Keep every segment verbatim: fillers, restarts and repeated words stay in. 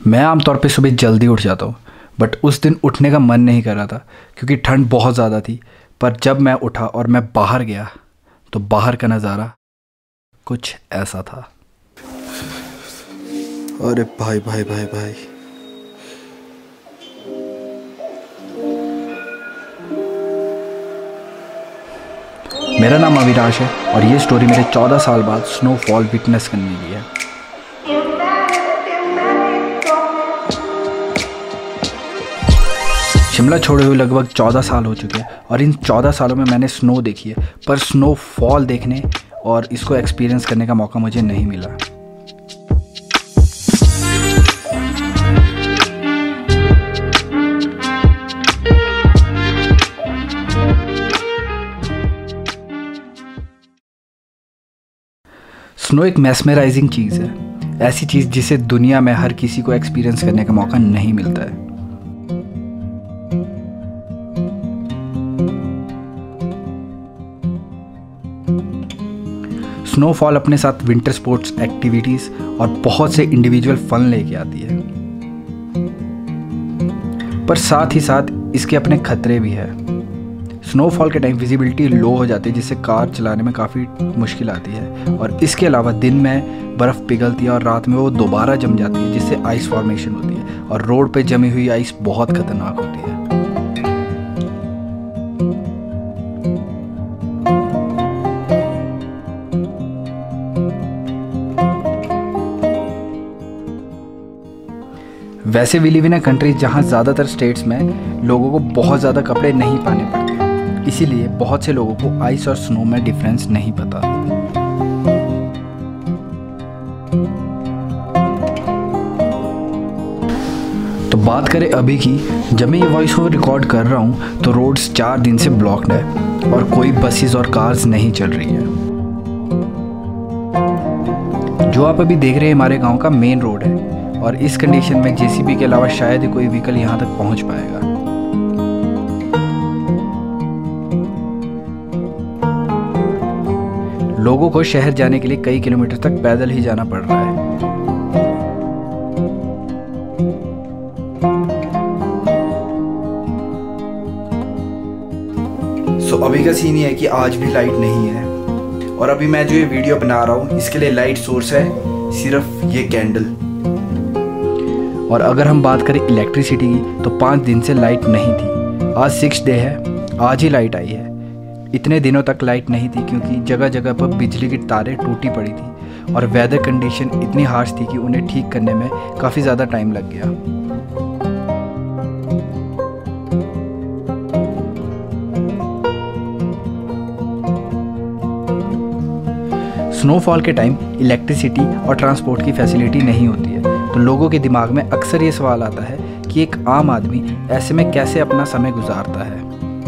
मैं आमतौर पे सुबह जल्दी उठ जाता हूँ, बट उस दिन उठने का मन नहीं कर रहा था क्योंकि ठंड बहुत ज़्यादा थी। पर जब मैं उठा और मैं बाहर गया तो बाहर का नज़ारा कुछ ऐसा था। अरे भाई भाई भाई भाई, मेरा नाम अविनाश है और ये स्टोरी मेरे चौदह साल बाद स्नोफॉल विटनेस करने की है। शिमला छोड़े हुए लगभग चौदह साल हो चुके हैं और इन चौदह सालों में मैंने स्नो देखी है, पर स्नोफॉल देखने और इसको एक्सपीरियंस करने का मौका मुझे नहीं मिला। स्नो एक मैस्मराइजिंग चीज़ है, ऐसी चीज़ जिसे दुनिया में हर किसी को एक्सपीरियंस करने का मौका नहीं मिलता है। स्नोफॉल अपने साथ विंटर स्पोर्ट्स एक्टिविटीज़ और बहुत से इंडिविजुअल फन लेके आती है, पर साथ ही साथ इसके अपने खतरे भी है। स्नोफॉल के टाइम विजिबिलिटी लो हो जाती है, जिससे कार चलाने में काफ़ी मुश्किल आती है, और इसके अलावा दिन में बर्फ़ पिघलती है और रात में वो दोबारा जम जाती है, जिससे आइस फॉर्मेशन होती है और रोड पे जमी हुई आइस बहुत खतरनाक होती है। वैसे we live in a country जहाँ ज़्यादातर स्टेट्स में लोगों को बहुत ज़्यादा कपड़े नहीं पाने पड़ते, इसीलिए बहुत से लोगों को आइस और स्नो में डिफरेंस नहीं पता। तो बात करें अभी की, जब मैं ये वॉइस ओवर रिकॉर्ड कर रहा हूँ तो रोड्स चार दिन से ब्लॉक्ड है और कोई बसेस और कार्स नहीं चल रही है। जो आप अभी देख रहे हैं हमारे गाँव का मेन रोड है और इस कंडीशन में जेसीबी के अलावा शायद ही कोई व्हीकल यहाँ तक पहुँच पाएगा। लोगों को शहर जाने के लिए कई किलोमीटर तक पैदल ही जाना पड़ रहा है। सो so, अभी का सीन ये है कि आज भी लाइट नहीं है और अभी मैं जो ये वीडियो बना रहा हूँ इसके लिए लाइट सोर्स है सिर्फ ये कैंडल। और अगर हम बात करें इलेक्ट्रिसिटी की तो पाँच दिन से लाइट नहीं थी। आज सिक्स डे है, आज ही लाइट आई है। इतने दिनों तक लाइट नहीं थी क्योंकि जगह जगह पर बिजली की तारें टूटी पड़ी थी और वेदर कंडीशन इतनी हार्श थी कि उन्हें ठीक करने में काफ़ी ज़्यादा टाइम लग गया। स्नोफॉल के टाइम इलेक्ट्रिसिटी और ट्रांसपोर्ट की फैसिलिटी नहीं होती है, तो लोगों के दिमाग में अक्सर ये सवाल आता है कि एक आम आदमी ऐसे में कैसे अपना समय गुजारता है।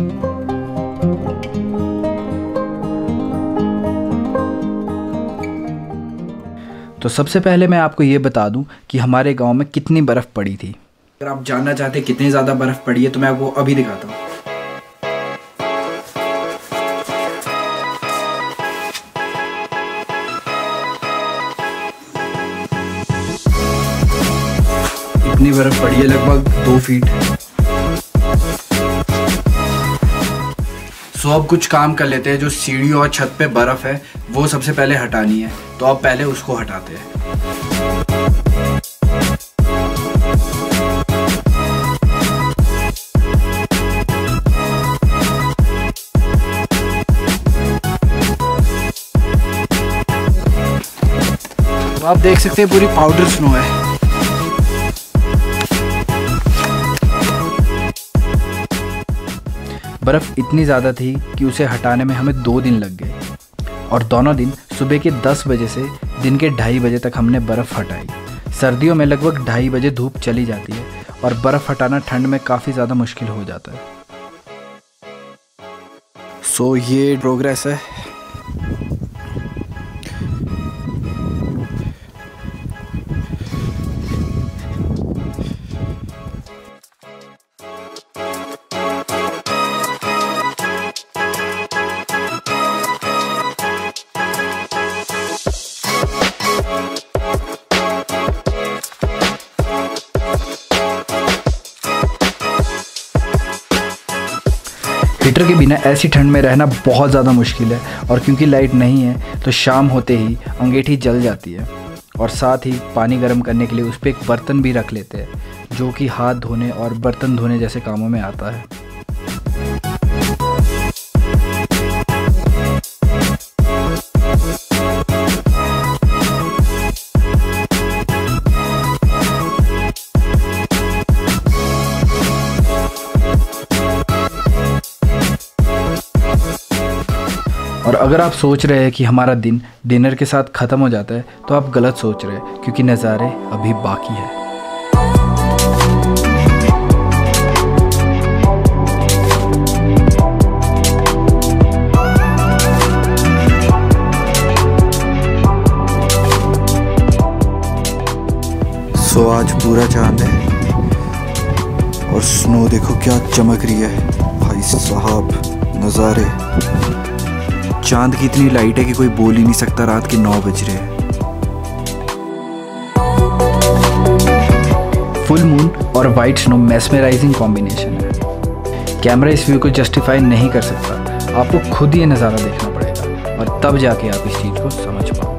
तो सबसे पहले मैं आपको ये बता दूं कि हमारे गांव में कितनी बर्फ़ पड़ी थी। अगर आप जानना चाहते हैं कितनी ज़्यादा बर्फ़ पड़ी है तो मैं आपको अभी दिखाता हूँ। इतनी बर्फ पड़ी है, लगभग दो फीट। सो अब कुछ काम कर लेते हैं। जो सीढ़ी और छत पे बर्फ है वो सबसे पहले हटानी है, तो अब पहले उसको हटाते हैं। तो आप देख सकते हैं पूरी पाउडर स्नो है। बर्फ़ इतनी ज़्यादा थी कि उसे हटाने में हमें दो दिन लग गए और दोनों दिन सुबह के दस बजे से दिन के ढाई बजे तक हमने बर्फ़ हटाई। सर्दियों में लगभग ढाई बजे धूप चली जाती है और बर्फ़ हटाना ठंड में काफ़ी ज़्यादा मुश्किल हो जाता है। सो so, ये प्रोग्रेस है। हीटर के बिना ऐसी ठंड में रहना बहुत ज़्यादा मुश्किल है, और क्योंकि लाइट नहीं है तो शाम होते ही अंगीठी जल जाती है। और साथ ही पानी गर्म करने के लिए उस पर एक बर्तन भी रख लेते हैं जो कि हाथ धोने और बर्तन धोने जैसे कामों में आता है। और अगर आप सोच रहे हैं कि हमारा दिन डिनर के साथ ख़त्म हो जाता है तो आप गलत सोच रहे हैं, क्योंकि नज़ारे अभी बाकी है। सो आज पूरा चांद है और स्नो देखो क्या चमक रही है भाई साहब। नज़ारे, चांद की इतनी लाइट है कि कोई बोल ही नहीं सकता रात के नौ बज रहे हैं। फुल मून और वाइट स्नो मेस्मराइजिंग कॉम्बिनेशन है। कैमरा इस व्यू को जस्टिफाई नहीं कर सकता, आपको खुद ये नज़ारा देखना पड़ेगा और तब जाके आप इस चीज़ को समझ पाओगे।